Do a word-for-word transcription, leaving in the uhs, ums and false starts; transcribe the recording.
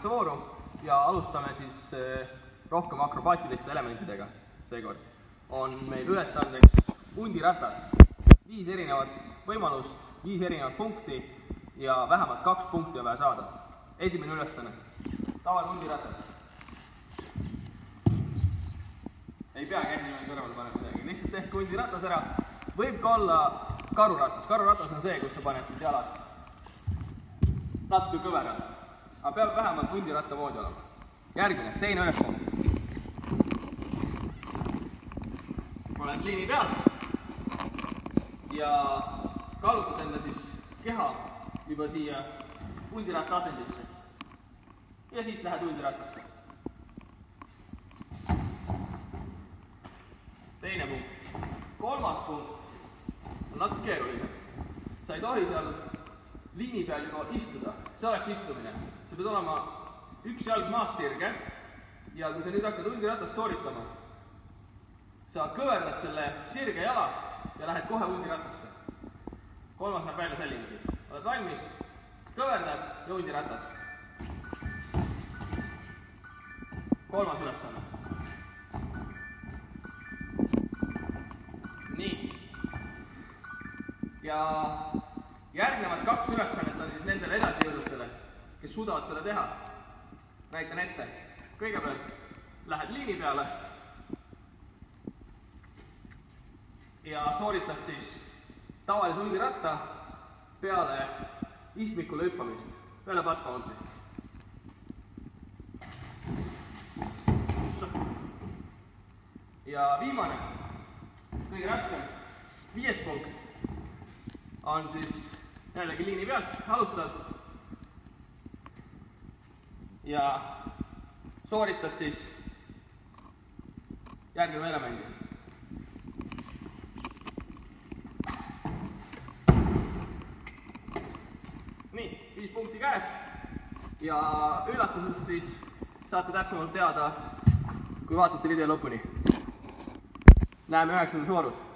üheksanda vooru ja alustame siis rohkem akrobaatiliste elementidega. Seekord on meil ülesandeks hundiratas. Viis erinevat võimalust, viis erinevat punkti ja vähemalt kaks punkti on vaja saada. Esimene ülesanne. Tavaline hundiratas. Ei pea käsi kõrvale panema midagi. Lihtsalt tehke hundiratas ära. Võib ka olla karuratas. Karuratas on see, kus sa paned siis jalad natuke kõveralt. Aga peab vähemalt hundiratta moodi olema. Järgmine, teine ülesanne. Oled liini peal ja kallutad enda siis keha juba siia hundiratta asendisse. Ja siit lähed hundirattasse. Teine punkt. Kolmas punkt on natuke keerulisem. Sa ei tohi seal liini peal juba istuda. See oleks istumine. Sa pead olema üks jalg maas sirge ja kui sa nüüd hakkad hundiratast sooritama, sa kõverdad selle sirge jala ja lähed kohe hundirattasse. Kolmas näeb välja selline siis. Oled valmis, kõverdad ja hundiratas. Kolmas ülesanne. Nii. Ja järgnevad kaks ülesannet on siis nendele edasijõudutele, kes suudavad seda teha. Näitan ette. Kõigepealt lähed liini peale ja sooritad siis tavalise hundiratta peale istmikule hüppamist, peale butt-bounce'i. Ja viimane, kõige raskem, viies punkt on siis jällegi liini pealt, alustad ja sooritad siis järgneva elemendi. Nii, viis punkti käes ja üllatusest siis saate täpsemalt teada, kui vaatate video lõpuni. Näeme üheksandas voorus.